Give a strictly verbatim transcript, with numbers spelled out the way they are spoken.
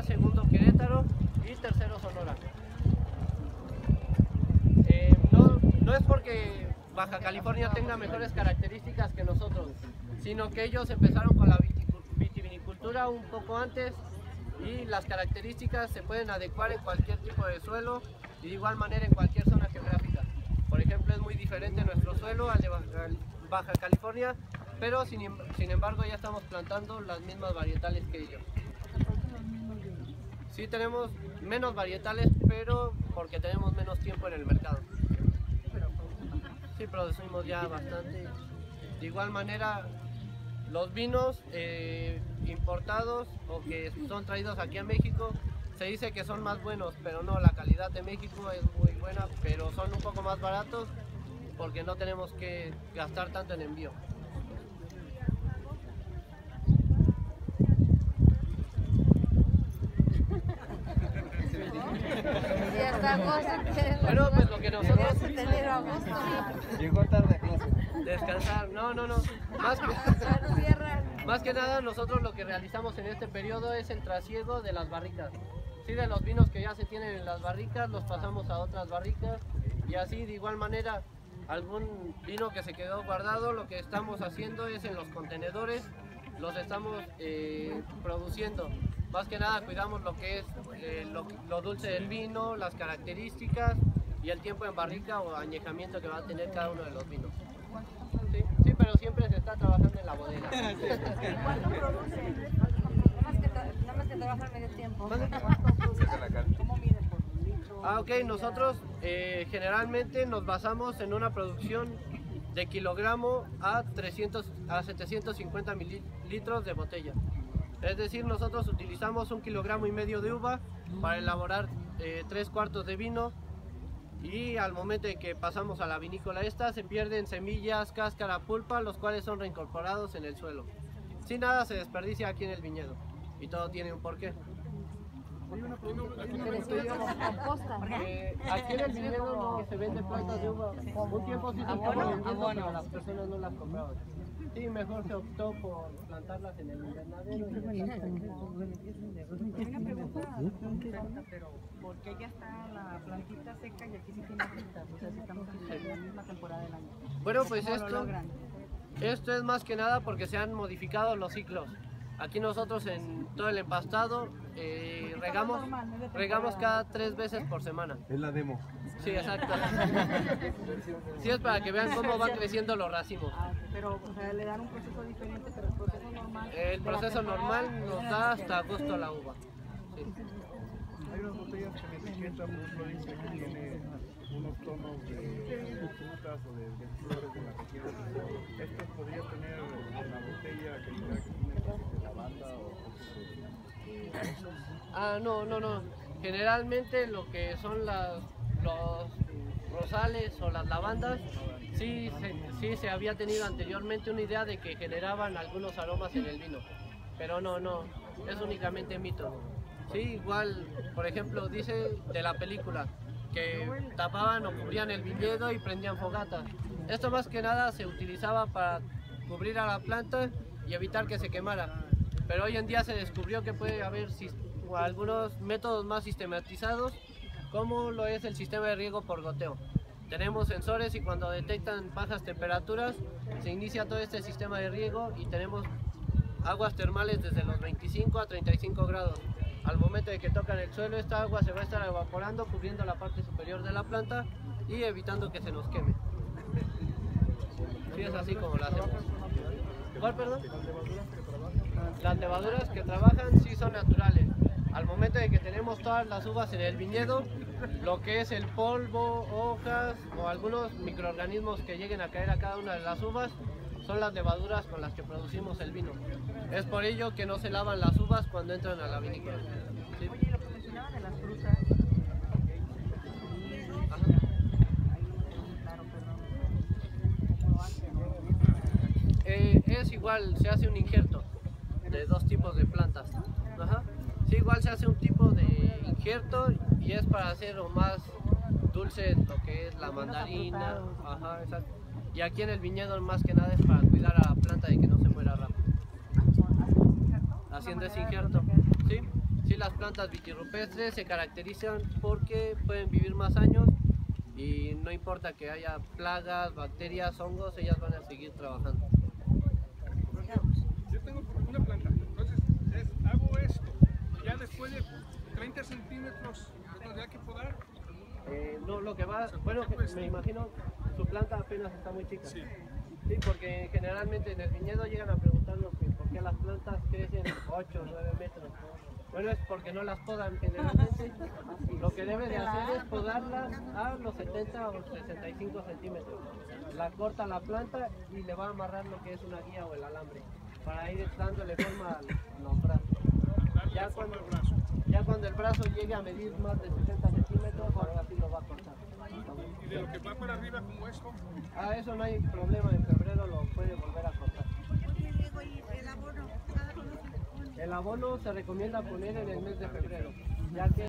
Tijuana, segundo Querétaro y tercero Sonora. Eh, no, no es porque Baja California tenga mejores características que nosotros, sino que ellos empezaron con la vitivinicultura un poco antes y las características se pueden adecuar en cualquier tipo de suelo y de igual manera en cualquier zona geográfica. Por ejemplo, es muy diferente nuestro suelo al de Baja California, pero sin, sin embargo ya estamos plantando las mismas varietales que ellos. Sí tenemos menos varietales, pero porque tenemos menos tiempo en el mercado. Sí producimos ya bastante. De igual manera, los vinos eh, importados o que son traídos aquí a México, se dice que son más buenos, pero no, la calidad de México es muy buena, pero son un poco más baratos porque no tenemos que gastar tanto en envío. Bueno, pues lo que nosotros... Llegó tarde, descansar, no, no, no. Más que, más que nada nosotros lo que realizamos en este periodo es el trasiego de las barricas. Sí, de los vinos que ya se tienen en las barricas, los pasamos a otras barricas y así de igual manera algún vino que se quedó guardado, lo que estamos haciendo es en los contenedores, los estamos eh, produciendo. Más que nada cuidamos lo que es eh, lo, lo dulce del vino, las características y el tiempo en barrica o añejamiento que va a tener cada uno de los vinos. Sí, sí, pero siempre se está trabajando en la bodega. ¿Cuánto produce? Nada más que trabajan medio tiempo. ¿Cómo miden por litro? Ah, ok, nosotros eh, generalmente nos basamos en una producción de kilogramo a, trescientos, a setecientos cincuenta mililitros de botella. Es decir, nosotros utilizamos un kilogramo y medio de uva para elaborar eh, tres cuartos de vino y al momento en que pasamos a la vinícola esta se pierden semillas, cáscara, pulpa, los cuales son reincorporados en el suelo. Sin nada se desperdicia aquí en el viñedo y todo tiene un porqué. Eh, aquí en el viñedo no se vende plantas de uva. Un tiempo sí se estaba vendiendo, pero las personas no las compraban. Sí, mejor se optó por plantarlas en el invernadero. Una pregunta, pero ¿por qué ya está la plantita seca y aquí sí tiene hojitas? O sea, si estamos en la misma temporada del año. Bueno, pues esto, esto es más que nada porque se han modificado los ciclos. Aquí nosotros en todo el empastado eh, regamos, regamos cada tres veces por semana. Es la demo. Sí, exacto. Sí, es para que vean cómo van creciendo los racimos. Pero o sea, le dan un proceso diferente, pero el proceso normal. El proceso normal nos da hasta agosto la uva. Sí. Hay unas botellas que me etiquetan, por ejemplo, dice que tiene unos tonos de frutas o de, de flores de la región. ¿Esto podría tener en la botella que diga que tiene de lavanda o cosas? Ah, no, no, no. Generalmente lo que son las, los rosales o las lavandas, sí se, sí se había tenido anteriormente una idea de que generaban algunos aromas en el vino. Pero no, no, es únicamente mito. Sí, igual, por ejemplo, dice de la película que tapaban o cubrían el viñedo y prendían fogatas. Esto más que nada se utilizaba para cubrir a la planta y evitar que se quemara. Pero hoy en día se descubrió que puede haber algunos métodos más sistematizados, como lo es el sistema de riego por goteo. Tenemos sensores y cuando detectan bajas temperaturas se inicia todo este sistema de riego y tenemos aguas termales desde los veinticinco a treinta y cinco grados. Al momento de que tocan el suelo, esta agua se va a estar evaporando, cubriendo la parte superior de la planta y evitando que se nos queme. Sí, es así como lo hacemos. ¿Cuál, perdón? Las levaduras que trabajan sí son naturales. Al momento de que tenemos todas las uvas en el viñedo, lo que es el polvo, hojas o algunos microorganismos que lleguen a caer a cada una de las uvas son las levaduras con las que producimos el vino. Es por ello que no se lavan las uvas cuando entran a la vinícola. ¿Sí? Oye, lo que mencionaban de las frutas. Eh, es igual, se hace un injerto de dos tipos de plantas. Ajá. Sí, igual se hace un tipo de injerto y es para hacer lo más dulce lo que es la mandarina. Ajá, exacto. Y aquí en el viñedo más que nada es para cuidar a la planta de que no se muera rápido. Haciendo ese injerto, ¿sí? sí, las plantas vitirrupestres se caracterizan porque pueden vivir más años y no importa que haya plagas, bacterias, hongos, ellas van a seguir trabajando. Yo tengo una planta, entonces es, hago esto, ya después de treinta centímetros, ¿tendría que podar? Eh, no, lo que va, bueno, me imagino su planta apenas está muy chica. Sí. Sí, porque generalmente en el viñedo llegan a preguntarnos que por qué las plantas crecen ocho o nueve metros. Bueno, es porque no las podan generalmente. Lo que debe de hacer es podarlas a los setenta o sesenta y cinco centímetros. La corta la planta y le va a amarrar lo que es una guía o el alambre para ir dándole forma a los brazos. Ya cuando, ya cuando el brazo llegue a medir más de sesenta centímetros, ahora sí lo va a cortar. Y de lo que va para arriba como esto, Ah, eso no hay problema, en febrero lo puede volver a cortar. El abono, cada uno se le pone. El abono se recomienda poner en el mes de febrero, ya que